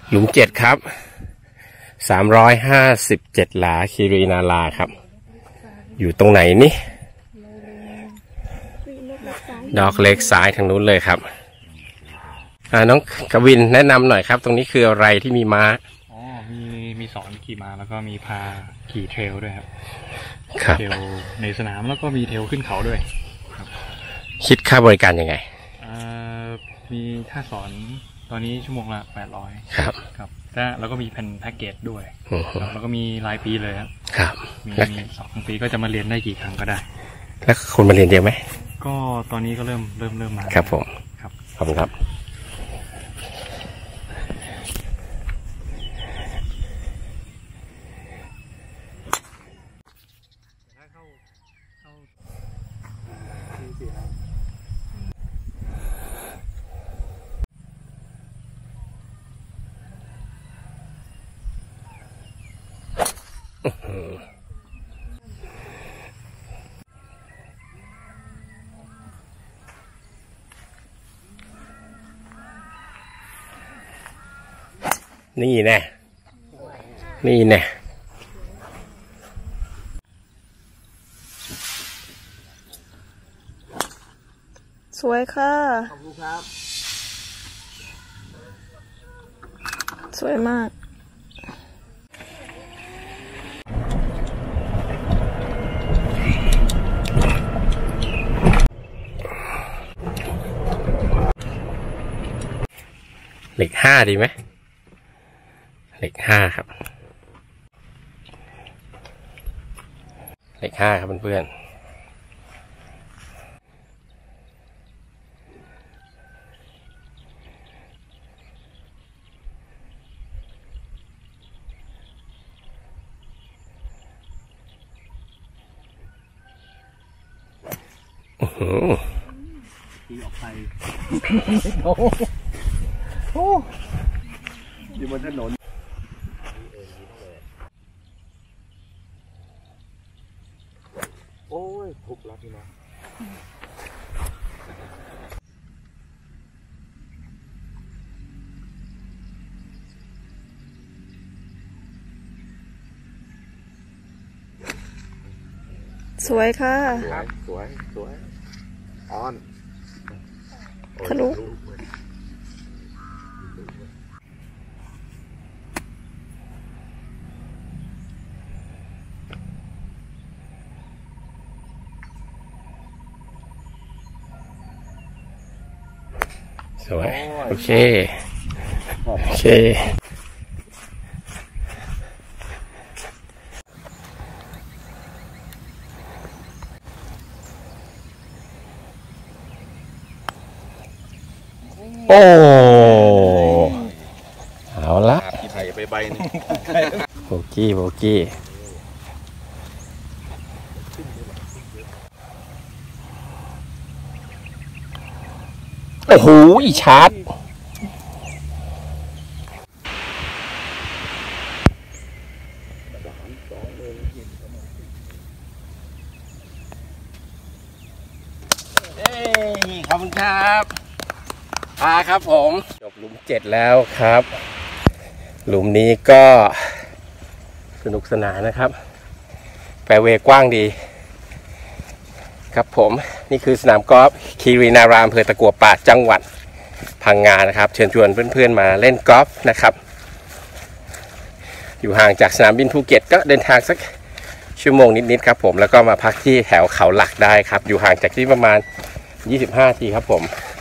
หลุม7ครับ357 หลาคีรีนาราครับอยู่ตรงไหนนี่ดอกเล็กซ้ายทางนู้นเลยครับน้องกวินแนะนำหน่อยครับตรงนี้คืออะไรที่มีม้าอ๋อมีสอนขี่ม้าแล้วก็มีพาขี่เทรลด้วยครับเทรลในสนามแล้วก็มีเทรลขึ้นเขาด้วยครับคิดค่าบริการยังไงมีค่าสอนตอนนี้ชั่วโมงละ800ครับแล้วก็มีแพ็กเกจด้วยแล้วก็มีรายปีเลยครับมี2 ปีก็จะมาเรียนได้กี่ครั้งก็ได้แล้วคนมาเรียนเยอะไหมก็ตอนนี้ก็เริ่มมาครับผมครับขอบคุณครับนี่แน่สวยค่ะขอบคุณครับสวยมากเหล็ก5ดีไหมเหล็ก5ครับเหล็ก5ครับเพื่อนตีออกไปอยู่บนถนนโอ้ยทุบแล้วพี่น้องสวยค่ะสวยออนทะลุสวยโอเคโอ้เอาละขี่ไผ่ไปใบนึงโบกี้โอ้โหอีชาร์จขอบคุณครับครับผมจบหลุม7แล้วครับหลุมนี้ก็สนุกสนานนะครับแฟร์เวย์กว้างดีครับผมนี่คือสนามกอล์ฟคีรีนารามอำเภอตะกั่วป่าจังหวัดพังงานะครับเชิญชวนเพื่อนๆมาเล่นกอล์ฟนะครับอยู่ห่างจากสนามบินภูเก็ตก็เดินทางสักชั่วโมงนิดๆครับผมแล้วก็มาพักที่แถวเขาหลักได้ครับอยู่ห่างจากที่ประมาณ25 นาทีครับผม